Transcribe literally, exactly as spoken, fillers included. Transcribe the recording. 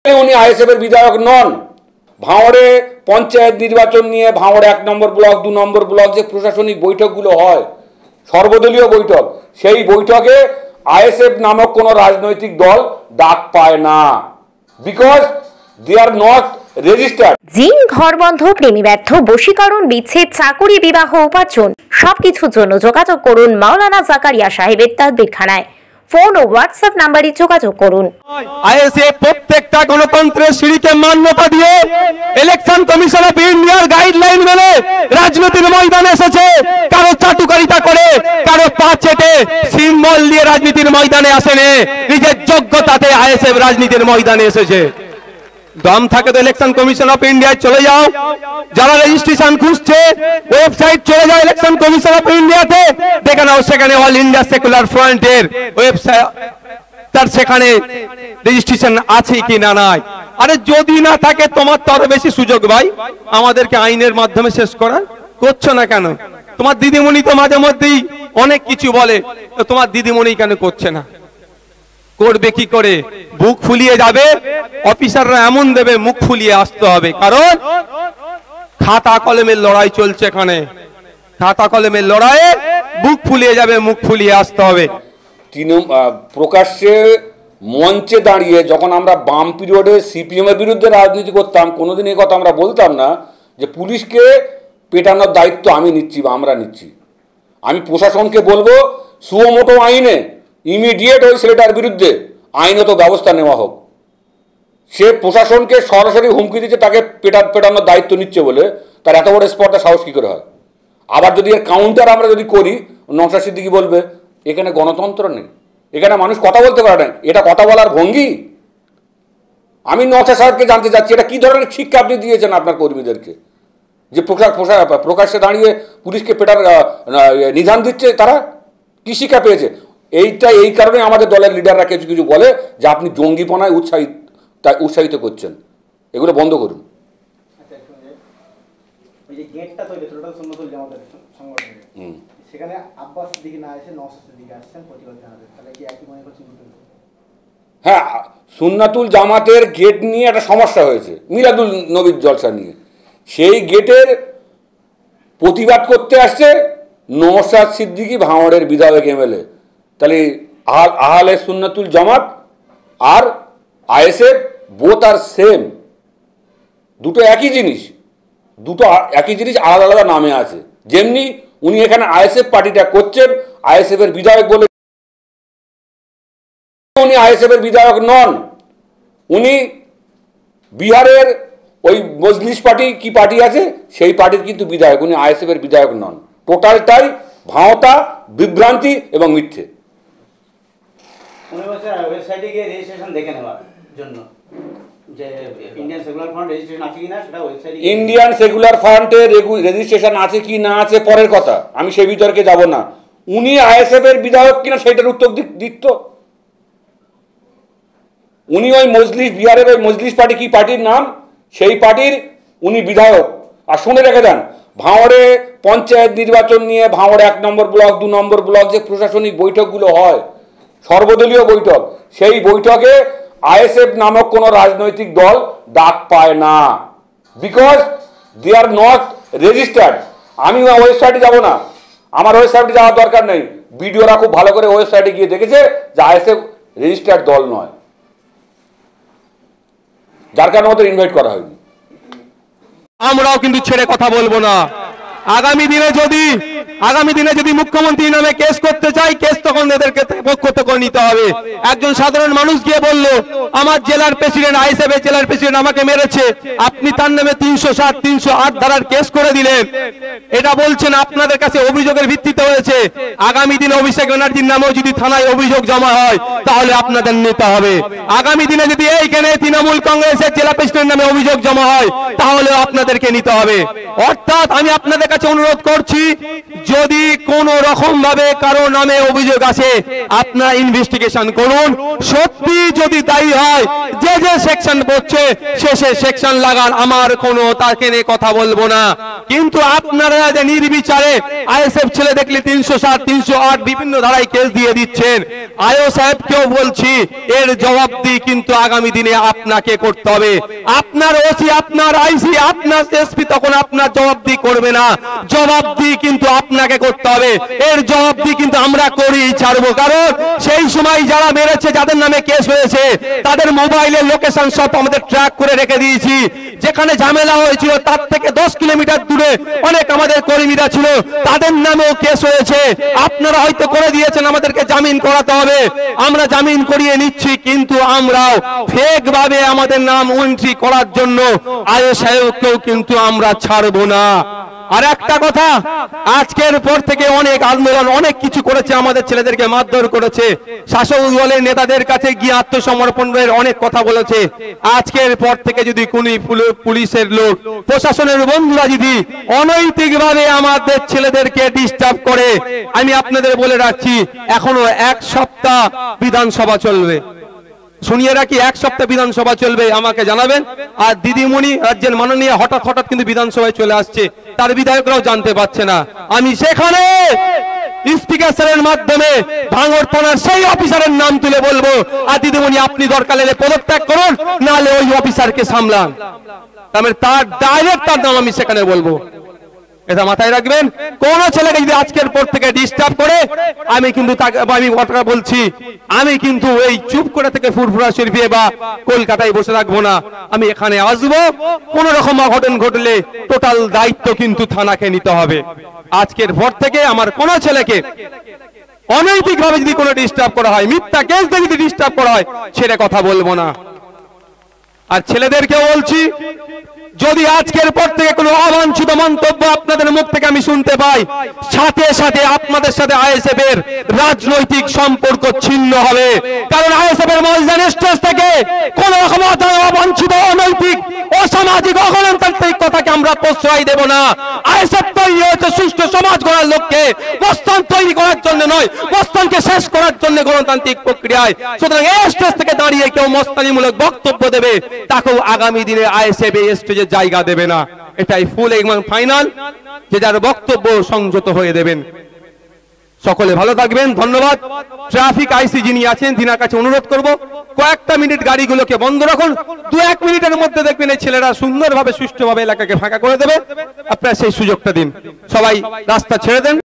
উনি আইএসএফ এর বিধায়ক নন। ভাঙড়ে পঞ্চায়েত নির্বাচন নিয়ে ভাঙড় এক নম্বর ব্লক দু নম্বর ব্লক যে প্রশাসনিক বৈঠকগুলো হয়, সর্বদলীয় বৈঠক, সেই বৈঠকে আইএসএফ নামক কোনো রাজনৈতিক দল ডাক পায় না, because they are not registered. জিন, ঘরবন্ধ, প্রেমী ব্যর্থ, বশীকরণ, বিচ্ছেদ, চাকুরি, বিবাহ, উপার্জন সবকিছুর জন্য যোগাযোগ করুন মাওলানা জাকারিয়া সাহেবের তাদবিরখানায়। ফোন ও হোয়াটসঅ্যাপ নাম্বারে যোগাযোগ করুন। আইএসএফ প্রত্যেকটা গণতন্ত্রের সিঁড়িকে মান্যতা দিয়ে ইলেকশন কমিশন অফ ইন্ডিয়ার গাইডলাইন মেনে রাজনীতির ময়দানে এসেছে। কারো চাটুকারিতা করে, কারো পা চেটে, সিম্বল দিয়ে রাজনীতির ময়দানে আসেনি, নিজের যোগ্যতাতে আইএসএফ রাজনীতির ময়দানে এসেছে। দম থাকে তো ইলেকশন কমিশন অফ ইন্ডিয়ায় চলে যাও। যারা রেজিস্ট্রেশন খুঁজছে ওয়েবসাইট চলে যাও ইলেকশন কমিশন অফ ইন্ডিয়াতে, দেখে নাও সেখানে অল ইন্ডিয়া সেকুলার ফ্রন্টের ওয়েবসাইট, তার সেখানে রেজিস্ট্রেশন আছে কি না নাই। আরে যদি না থাকে তোমার তো আরো বেশি সুযোগ ভাই আমাদেরকে আইনের মাধ্যমে শেষ করার। করছো না কেন? তোমার দিদিমণি তো মাঝে মধ্যেই অনেক কিছু বলে, তো তোমার দিদিমণি কেন করছে না? করবে কি করে? বুক ফুলিয়ে যাবে, অফিসাররা এমন দেবে মুখ ফুলিয়ে আসতে হবে, কারণ খাতা কলমের লড়াই চলছে এখানে। খাতা কলমের লড়াইয়ে বুক ফুলিয়ে যাবে, মুখ ফুলিয়ে আসতে হবে। প্রকাশ্যে মঞ্চে দাঁড়িয়ে যখন আমরা বাম পিরিয়ডে সিপিএম এর বিরুদ্ধে রাজনীতি করতাম, কোনোদিন এই কথা আমরা বলতাম না যে পুলিশকে পেটানোর দায়িত্ব আমি নিচ্ছি বা আমরা নিচ্ছি। আমি প্রশাসনকে বলবো সুমোটো আইনে ইমিডিয়েট ওই ছেলেটার বিরুদ্ধে আইনত ব্যবস্থা নেওয়া হোক। সে প্রশাসনকে সরাসরি হুমকি দিচ্ছে তাকে পেটা পেটানোর দায়িত্ব নিচ্ছে বলে, তার এত বড় স্পর্ধা সাহস কী করে হয়? আবার যদি এর কাউন্টার আমরা যদি করি, নওশাদ সিদ্দিকী বলবে এখানে গণতন্ত্র নেই, এখানে মানুষ কথা বলতে পারে না, এটা কথা বলার ভঙ্গি। আমি নওশাদ সাহেবকে জানতে চাচ্ছি এটা কী ধরনের শিক্ষা আপনি দিয়েছেন আপনার কর্মীদেরকে, যে প্রকাশ্যে দাঁড়িয়ে পুলিশকে পেটার নিধান দিচ্ছে? তারা কী শিক্ষা পেয়েছে? এইটা এই কারণে আমাদের দলের লিডাররা কিছু কিছু বলে যে আপনি জঙ্গিপনায় উৎসাহিত উৎসাহিত করছেন, এগুলো বন্ধ করুন। হ্যাঁ, সুন্নাতুল জামাতের গেট নিয়ে একটা সমস্যা হয়েছে মিলাদুল নবীর জলসা নিয়ে। সেই গেটের প্রতিবাদ করতে আসছে নওশাদ সিদ্দিকী, ভাঙড়ের বিধায়ক এমএলএ। তাহলে আহলে সুন্নাতুল জামাত আর আইএসএফ বোথ আর সেম, দুটো একই জিনিস, দুটো একই জিনিস আলাদা আলাদা নামে আছে। যেমনি উনি এখানে আইএসএফ পার্টিটা করছেন, আইএসএফ এর বিধায়ক বলে, উনি আইএসএফ এর বিধায়ক নন, উনি বিহারের ওই মজলিস পার্টি কি পার্টি আছে সেই পার্টির কিন্তু বিধায়ক, উনি আইএসএফ এর বিধায়ক নন। টোটালটাই ভাঁওতা, বিভ্রান্তি এবং মিথ্যে। ওয়েবসাইটে গিয়ে রেজিস্ট্রেশন দেখে নেওয়ার জন্য যে ইন্ডিয়ান সেকুলার ফ্রন্ট রেজিস্ট্রেশন আছে কিনা সেটা ওয়েবসাইটে, ইন্ডিয়ান সেকুলার ফ্রন্টে রেজিস্ট্রেশন আছে কি না আছে পরের কথা, আমি সেই বিতর্কে যাব না। উনি আইএসএফ এর বিধায়ক কিনা সেটার উত্তর দিত। উনি ওই মজলিস, বিহারের ওই মজলিস পার্টি কি পার্টির নাম, সেই পার্টির উনি বিধায়ক। আর শুনে রেখে দেন, ভাঙড়ে পঞ্চায়েত নির্বাচন নিয়ে ভাঙড় এক নম্বর ব্লক দু নম্বর ব্লক যে প্রশাসনিক বৈঠকগুলো হয়, সর্বদলীয় বৈঠক, সেই বৈঠকে আইএসএফ নামক কোনো রাজনৈতিক দল ডাক পায় না, because they are not registered. আমি ওয়েবসাইটে যাব না, আমার ওয়েবসাইটে যাওয়ার দরকার নেই। বিডিওরা খুব ভালো করে ওয়েবসাইটে গিয়ে দেখেছে যে আইএসএফ রেজিস্টার্ড দল নয়, যার কারণে ওদের ইনভাইট করা হয়নি। আমরাও কিন্তু ছেড়ে কথা বলবো না। আগামী দিনে যদি আগামী দিনে যদি মুখ্যমন্ত্রী নামে কেস করতে চাই, কেস তখন এদেরকে পক্ষ থেকে নিতে হবে। একজন সাধারণ মানুষ গিয়ে বলল আমার জেলার প্রেসিডেন্ট, আইএসএফ এর জেলার প্রেসিডেন্ট আমাকে মেরেছে, আপনি তার নামে তিনশো সাত তিনশো আট ধারার কেস করে দিলেন, এটা বলছেন আপনাদের কাছে অভিযোগের ভিত্তিতে হয়েছে। আগামী দিনে অভিষেক ব্যানার্জির নামেও যদি থানায় অভিযোগ জমা হয় তাহলে আপনাদের নিতে হবে। আগামী দিনে যদি এইখানে তৃণমূল কংগ্রেসের জেলা প্রেসিডেন্ট নামে অভিযোগ জমা হয় তাহলে আপনাদেরকে নিতে হবে। অর্থাৎ আমি আপনাদের কাছে অনুরোধ করছি, যদি কোনো রকম ভাবে কারো নামে অভিযোগ আসে আপনারা ইনভেস্টিগেশন করুন, সত্যি যদি দায়ী হয় যে যে সেকশন পড়ছে শেষে সেকশন লাগান, আমার কোনো তাকে নিয়ে কথা বলবো না। কিন্তু আপনারা যে নির্বিচারে আইএসএফ ছেলে দেখলে তিনশো সাত তিনশো আট বিভিন্ন ধারায় কেস দিয়ে দিচ্ছেন, আইও সাহেবকেও বলছি এর জবাবদিহি কিন্তু আগামী দিনে আপনাকে করতে হবে। আপনার ওসি, আপনার আইসি, আপনার এসপি তখন আপনার জবাবদিহি করবে না, জবাবদিহি কিন্তু আপনাকে করতে হবে। এর জবাবদিহি কিন্তু আমরা করেই ছাড়বো, কারণ সেই সময় যারা মেরেছে, যাদের নামে কেস হয়েছে, তাদের মোবাইলের লোকেশন সব আমাদের ট্র্যাক করে রেখে দিয়েছি। যেখানে ঝামেলা হয়েছিল তার থেকে দশ কিলোমিটার দূরে অনেক আমাদের কর্মীরা ছিল, তাদের নামেও কেস হয়েছে। আপনারা হয়তো করে দিয়েছেন আমাদেরকে জামিন করাতে হবে, আমরা জামিন করিয়ে নিচ্ছি, কিন্তু আমরাও ফেক ভাবে আমাদের নাম এন্ট্রি করার জন্য আইও সাহেবকেও কিন্তু আমরা ছাড়বো না। আর একটা কথা, আজকের পর থেকে অনেক আন্দোলন, অনেক কিছু করেছে, আমাদের ছেলেদেরকে মারধর করেছে, শাসক দলের নেতাদের কাছে গিয়ে আত্মসমর্পণের অনেক কথা বলেছে। আজকের পর থেকে যদি কোন পুলিশের লোক, প্রশাসনের বন্ধুরা যদি অনৈতিকভাবে আমাদের ছেলেদেরকে ডিস্টার্ব করে, আমি আপনাদের বলে রাখছি এখনো এক সপ্তাহ বিধানসভা চলবে, শুনিয়ে রাখি, এক সপ্তাহ বিধানসভা চলবে, আমাকে জানাবেন। আর দিদিমণি রাজ্যের মাননীয় হঠাৎ হঠাৎ কিন্তু বিধানসভায় চলে আসছে, তার বিধায়করাও জানতে পারছে না। আমি সেখানে স্পিকার স্যারের মাধ্যমে ভাঙড় থানার সেই অফিসারের নাম তুলে বলবো, আর দিদিমণি আপনি দরকার হলে পদত্যাগ করুন, নাহলে ওই অফিসারকে সামলান। তার ডাইরেক্ট তার নাম আমি সেখানে বলবো, এটা মাথায় রাখবেন। কোন ছেলেকে যদি আজকের পর থেকে ডিস্টার্ব করে, আমি কিন্তু আমি কথা বলছি, আমি কিন্তু এই চুপ করে থেকে ফুরফুরা শরীফে বা কলকাতায় বসে রাখবো না, আমি এখানে আসবো। কোন রকম অঘটন ঘটলে টোটাল দায়িত্ব কিন্তু থানাকে নিতে হবে। আজকের পর থেকে আমার কোন ছেলেকে অনৈতিক ভাবে যদি কোনো ডিস্টার্ব করা হয়, মিথ্যা কেস দিয়ে যদি ডিস্টার্ব করা হয়, ছেড়ে কথা বলবো না। আর ছেলেদেরকেও বলছি, যদি আজকের পর থেকে কোনো অবাঞ্ছিত মন্তব্য আপনাদের মুখ থেকে আমি শুনতে পাই, সাথে সাথে আপনাদের সাথে আইএসএফ এর রাজনৈতিক সম্পর্ক ছিন্ন হবে। কারণ আইএসএফ এর ময়দান স্টেজ থেকে কোন রকম অবাঞ্ছিত, অনৈতিক, অসামাজিক, অগণতান্ত্রিক কথাকে আমরা প্রশ্রয় দেব না। আইএসএফ তৈরি হয়েছে সুষ্ঠু সমাজ গড়ার লক্ষ্যে, মস্তান তৈরি করার জন্য নয়, মস্তানকে শেষ করার জন্য গণতান্ত্রিক প্রক্রিয়ায়। সুতরাং এই স্টেজ থেকে দাঁড়িয়ে কেউ মস্তানিমূলক বক্তব্য দেবে, তাকেও আগামী দিনে আইএসএফ এই স্টেজে জায়গা দেবে না। এটাই ফুল এবং ফাইনাল, যে যার বক্তব্য সংযত হয়ে দেবেন। সকলে ভালো থাকবেন, ধন্যবাদ। ট্রাফিক আইসি যিনি আছেন তিনার কাছে অনুরোধ করব, কয়েকটা মিনিট গাড়িগুলোকে বন্ধ রাখুন, দু এক মিনিটের মধ্যে দেখবেন এই ছেলেরা সুন্দরভাবে সুষ্ঠুভাবে এলাকাকে ফাঁকা করে দেবে। আপনারা সেই সুযোগটা দিন, সবাই রাস্তা ছেড়ে দেন।